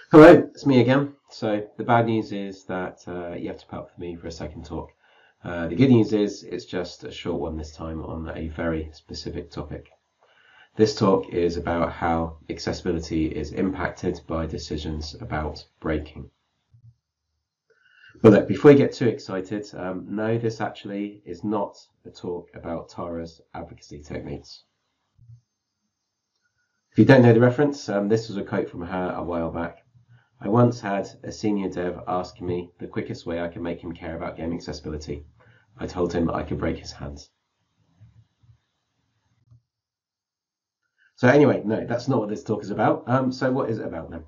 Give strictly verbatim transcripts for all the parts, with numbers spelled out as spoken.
Hello, it's me again. So the bad news is that uh, you have to put up with me for a second talk. Uh, the good news is it's just a short one this time on a very specific topic. This talk is about how accessibility is impacted by decisions about braking. But look, before you get too excited, um, no, this actually is not a talk about Tara's advocacy techniques. If you don't know the reference, um, this was a quote from her a while back. I once had a senior dev ask me the quickest way I could make him care about game accessibility. I told him I could break his hands. So anyway, no, that's not what this talk is about. Um, so what is it about then?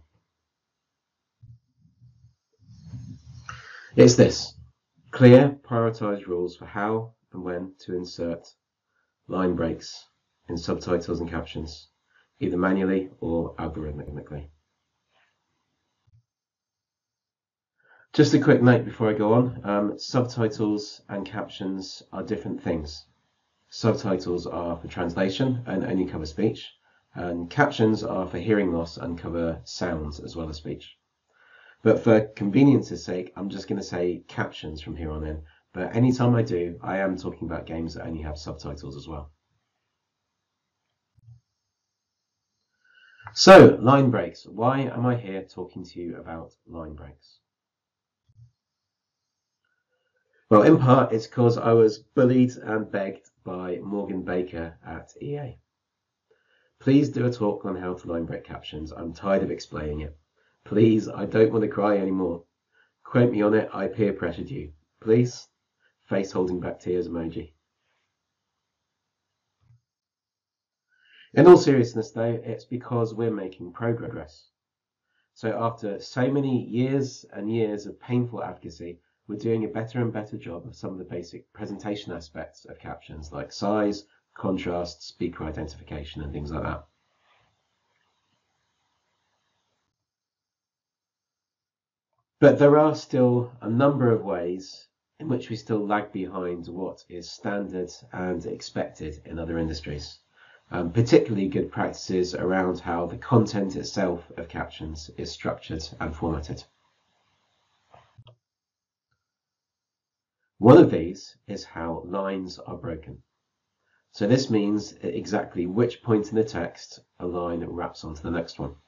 It's this. Clear, prioritized rules for how and when to insert line breaks in subtitles and captions, either manually or algorithmically. Just a quick note before I go on, um, subtitles and captions are different things. Subtitles are for translation and only cover speech, and captions are for hearing loss and cover sounds as well as speech. But for convenience's sake, I'm just going to say captions from here on in, but anytime I do, I am talking about games that only have subtitles as well. So, line breaks. Why am I here talking to you about line breaks? Well, in part, it's because I was bullied and begged by Morgan Baker at E A. Please do a talk on how to line break captions. I'm tired of explaining it. Please, I don't want to cry anymore. Quote me on it, I peer pressured you. Please? Face holding back tears emoji. In all seriousness though, it's because we're making progress. So after so many years and years of painful advocacy, we're doing a better and better job of some of the basic presentation aspects of captions like size, contrast, speaker identification and things like that. But there are still a number of ways in which we still lag behind what is standard and expected in other industries. Um, particularly good practices around how the content itself of captions is structured and formatted. One of these is how lines are broken. So this means at exactly which point in the text a line wraps onto the next one.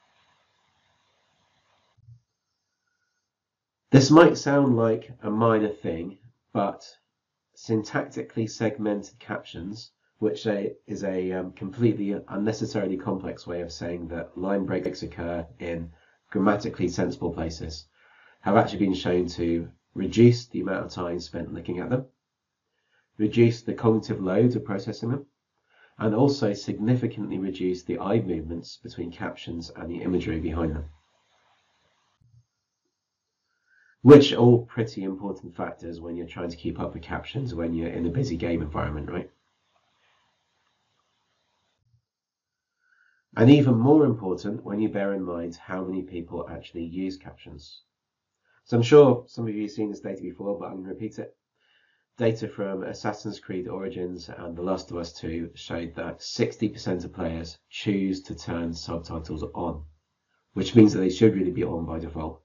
This might sound like a minor thing, but syntactically segmented captions, which is a um, completely unnecessarily complex way of saying that line breaks occur in grammatically sensible places, have actually been shown to reduce the amount of time spent looking at them, reduce the cognitive load of processing them, and also significantly reduce the eye movements between captions and the imagery behind them. Which are all pretty important factors when you're trying to keep up with captions when you're in a busy game environment, right? And even more important when you bear in mind how many people actually use captions. So I'm sure some of you have seen this data before, but I'm going to repeat it. Data from Assassin's Creed Origins and The Last of Us two showed that sixty percent of players choose to turn subtitles on, which means that they should really be on by default.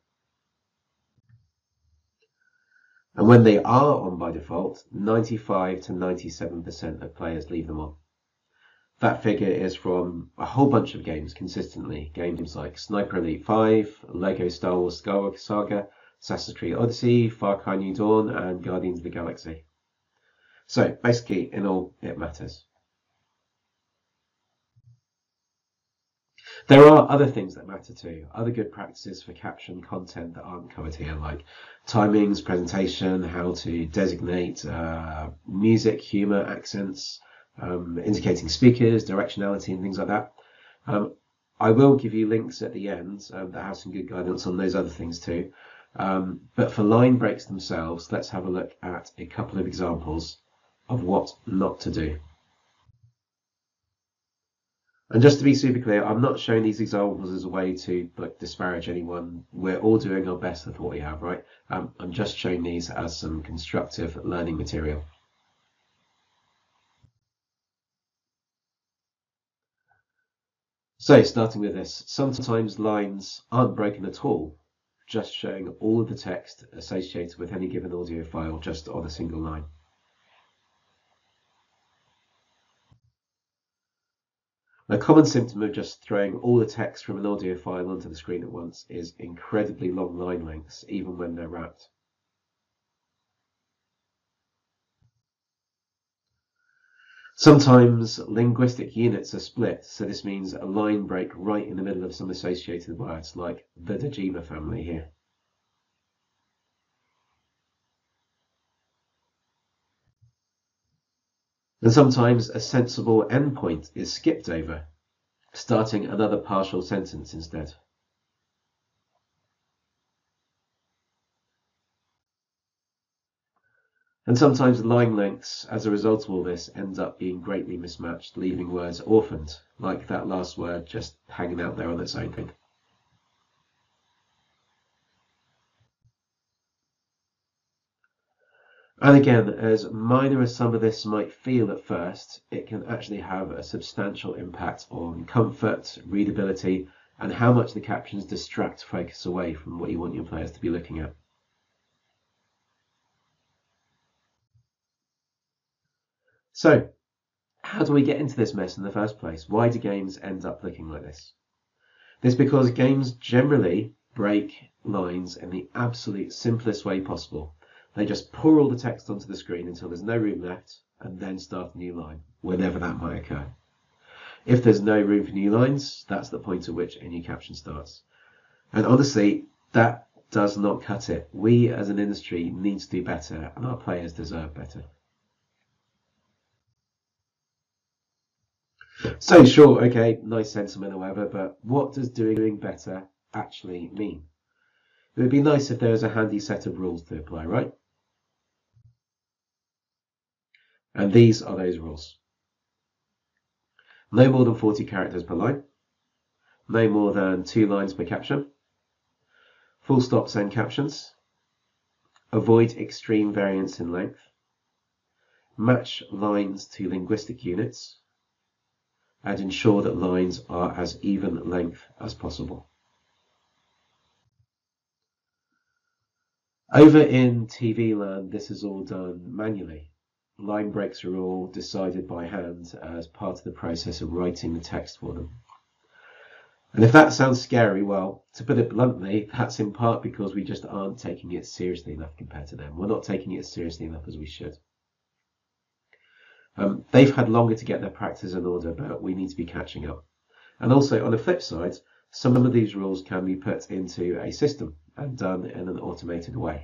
And when they are on by default, ninety-five to ninety-seven percent of players leave them on. That figure is from a whole bunch of games consistently. Games like Sniper Elite five, Lego Star Wars Skywalker Saga, Assassin's Creed Odyssey, Far Cry New Dawn, and Guardians of the Galaxy. So basically, in all, it matters. There are other things that matter too, other good practices for caption content that aren't covered here, like timings, presentation, how to designate uh, music, humour, accents, um, indicating speakers, directionality and things like that. Um, I will give you links at the end um, that have some good guidance on those other things too. Um, but for line breaks themselves, let's have a look at a couple of examples of what not to do. And just to be super clear, I'm not showing these examples as a way to like disparage anyone. We're all doing our best with what we have, right? Um, I'm just showing these as some constructive learning material. So starting with this, sometimes lines aren't broken at all, just showing all of the text associated with any given audio file just on a single line. A common symptom of just throwing all the text from an audio file onto the screen at once is incredibly long line lengths, even when they're wrapped. Sometimes linguistic units are split, so this means a line break right in the middle of some associated words, like the Dejima family here. And sometimes a sensible endpoint is skipped over, starting another partial sentence instead. And sometimes line lengths, as a result of all this, ends up being greatly mismatched, leaving words orphaned, like that last word just hanging out there on its own. And again, as minor as some of this might feel at first, it can actually have a substantial impact on comfort, readability, and how much the captions distract focus away from what you want your players to be looking at. So, how do we get into this mess in the first place? Why do games end up looking like this? This is because games generally break lines in the absolute simplest way possible. They just pour all the text onto the screen until there's no room left, and then start a new line, whenever that might occur. If there's no room for new lines, that's the point at which a new caption starts. And honestly, that does not cut it. We as an industry need to do better, and our players deserve better. So sure, okay, nice sentiment or whatever, but what does doing better actually mean? It would be nice if there was a handy set of rules to apply, right? And these are those rules. No more than forty characters per line. No more than two lines per caption. Full stops and captions. Avoid extreme variance in length. Match lines to linguistic units. And ensure that lines are as even length as possible. Over in T V land, this is all done manually. Line breaks are all decided by hand as part of the process of writing the text for them. And if that sounds scary, well, to put it bluntly, that's in part because we just aren't taking it seriously enough compared to them. We're not taking it as seriously enough as we should. Um, they've had longer to get their practice in order, but we need to be catching up. And also, on the flip side, some of these rules can be put into a system and done in an automated way.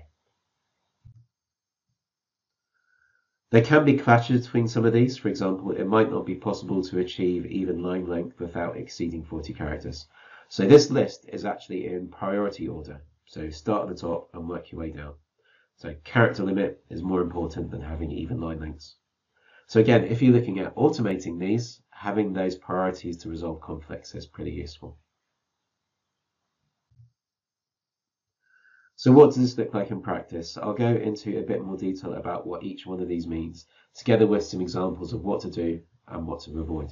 There can be clashes between some of these. For example, it might not be possible to achieve even line length without exceeding forty characters. So this list is actually in priority order. So start at the top and work your way down. So character limit is more important than having even line lengths. So again, if you're looking at automating these, having those priorities to resolve conflicts is pretty useful. So what does this look like in practice? I'll go into a bit more detail about what each one of these means, together with some examples of what to do and what to avoid.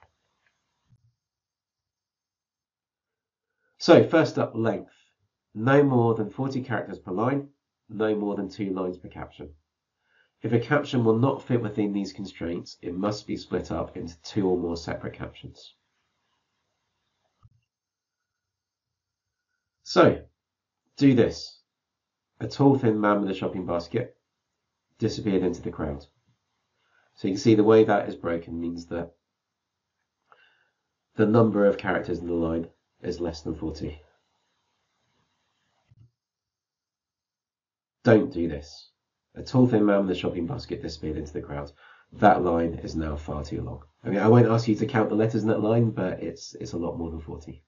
So first up, length. No more than forty characters per line, no more than two lines per caption. If a caption will not fit within these constraints, it must be split up into two or more separate captions. So, do this. A tall, thin man with a shopping basket disappeared into the crowd. So you can see the way that is broken means that the number of characters in the line is less than forty. Don't do this. A tall, thin man with a shopping basket disappeared into the crowd. That line is now far too long. I mean, I won't ask you to count the letters in that line, but it's it's a lot more than forty.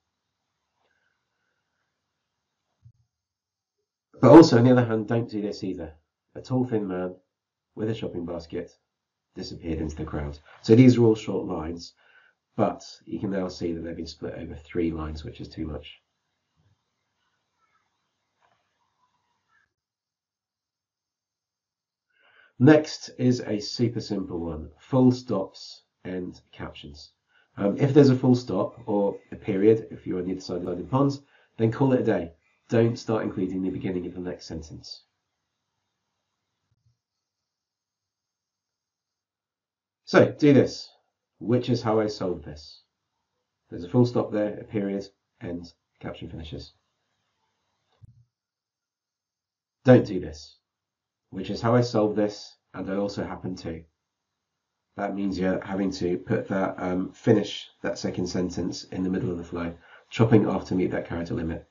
But also, on the other hand, don't do this either. A tall, thin man with a shopping basket disappeared into the crowd. So these are all short lines, but you can now see that they've been split over three lines, which is too much. Next is a super simple one, full stops and captions. Um, if there's a full stop or a period, if you're on the other side of the pond, then call it a day. Don't start including the beginning of the next sentence. So do this, which is how I solved this. There's a full stop there, a period, end, caption finishes. Don't do this, which is how I solved this, and I also happen to. That means you're having to put that um, finish that second sentence in the middle of the flow, chopping off to meet that character limit.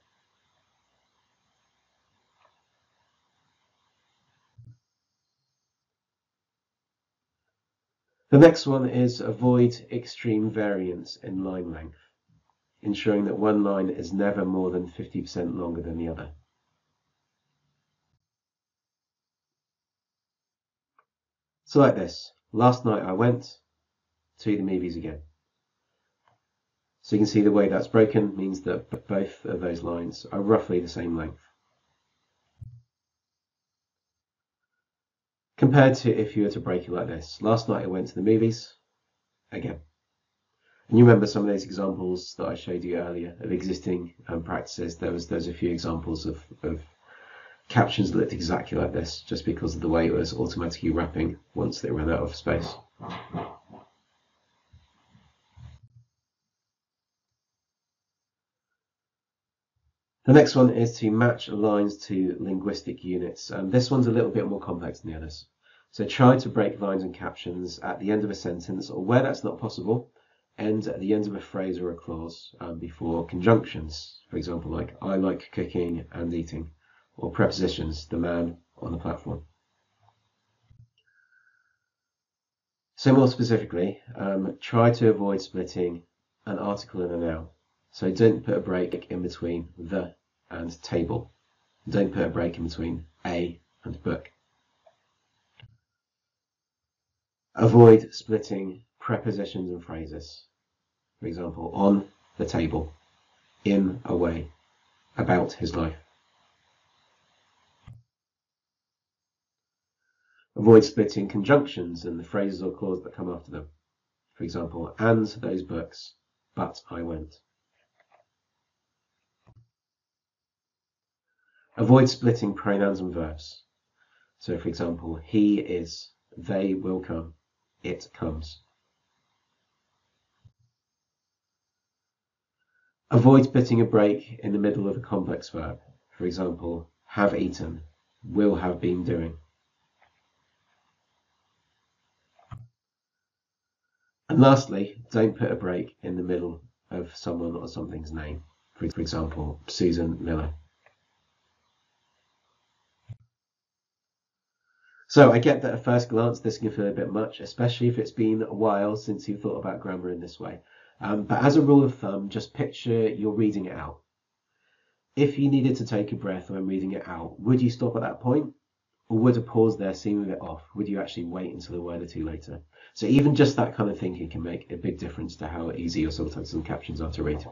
The next one is avoid extreme variance in line length, ensuring that one line is never more than fifty percent longer than the other. So like this, last night I went to the movies again. So you can see the way that's broken means that both of those lines are roughly the same length. Compared to if you were to break it like this, last night I went to the movies again. And you remember some of those examples that I showed you earlier of existing um, practices. There was there's a few examples of, of captions that looked exactly like this, just because of the way it was automatically wrapping once they ran out of space. The next one is to match lines to linguistic units. Um, this one's a little bit more complex than the others. So try to break lines and captions at the end of a sentence, or where that's not possible, end at the end of a phrase or a clause um, before conjunctions. For example, like I like cooking and eating, or prepositions, the man on the platform. So more specifically, um, try to avoid splitting an article and a noun. So don't put a break in between the and table. Don't put a break in between a and book. Avoid splitting prepositions and phrases. For example, on the table, in a way, about his life. Avoid splitting conjunctions and the phrases or clauses that come after them. For example, and those books, but I went. Avoid splitting pronouns and verbs. So, for example, he is, they will come, it comes. Avoid splitting a break in the middle of a complex verb. For example, have eaten, will have been doing. And lastly, don't put a break in the middle of someone or something's name. For example, Susan Miller. So I get that at first glance this can feel a bit much, especially if it's been a while since you've thought about grammar in this way. Um, but as a rule of thumb, just picture you're reading it out. If you needed to take a breath when reading it out, would you stop at that point? Or would a pause there seem a bit off? Would you actually wait until a word or two later? So even just that kind of thinking can make a big difference to how easy your subtitles and captions are to read.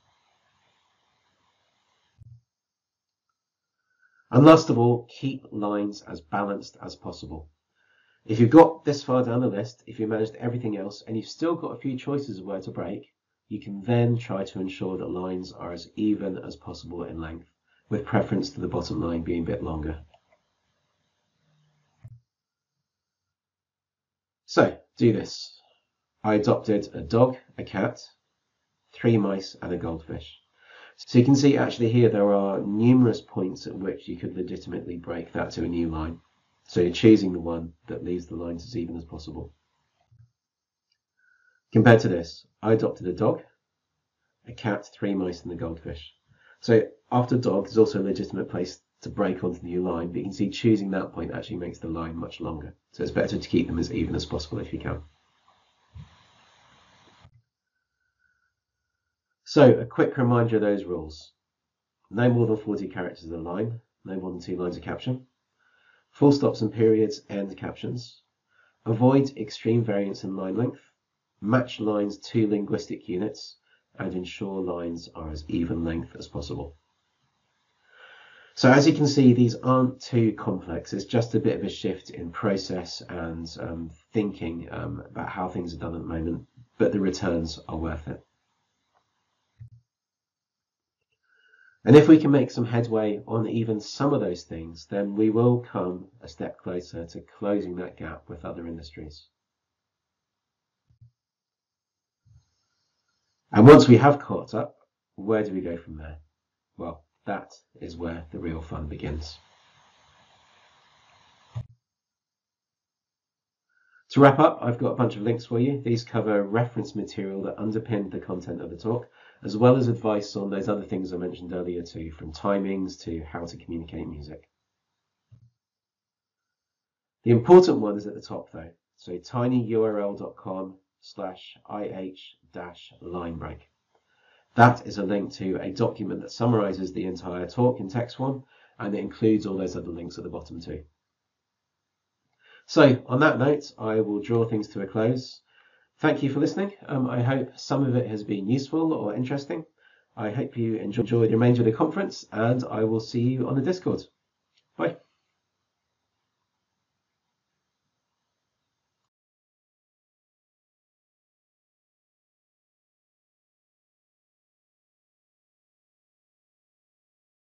And last of all, keep lines as balanced as possible. If you've got this far down the list, if you managed everything else, and you've still got a few choices of where to break, you can then try to ensure that lines are as even as possible in length, with preference to the bottom line being a bit longer. So, do this. I adopted a dog, a cat, three mice, and a goldfish. So you can see actually here there are numerous points at which you could legitimately break that to a new line. So you're choosing the one that leaves the lines as even as possible. Compared to this, I adopted a dog, a cat, three mice, and a goldfish. So after dog, there's also a legitimate place to break onto the new line, but you can see choosing that point actually makes the line much longer. So it's better to keep them as even as possible if you can. So a quick reminder of those rules. No more than forty characters a line, no more than two lines of caption. Full stops and periods end captions. Avoid extreme variance in line length. Match lines to linguistic units, and ensure lines are as even length as possible. So as you can see, these aren't too complex. It's just a bit of a shift in process and um, thinking um, about how things are done at the moment. but the returns are worth it. And if we can make some headway on even some of those things, then we will come a step closer to closing that gap with other industries. And once we have caught up, where do we go from there? Well, that is where the real fun begins. To wrap up, I've got a bunch of links for you. These cover reference material that underpinned the content of the talk, as well as advice on those other things I mentioned earlier too, from timings to how to communicate music. The important one is at the top though, so tinyurl.com slash ih dash linebreak. That is a link to a document that summarizes the entire talk in text form, and it includes all those other links at the bottom too. So on that note, I will draw things to a close. Thank you for listening. Um, I hope some of it has been useful or interesting. I hope you enjoy the remainder of the conference, and I will see you on the Discord. Bye.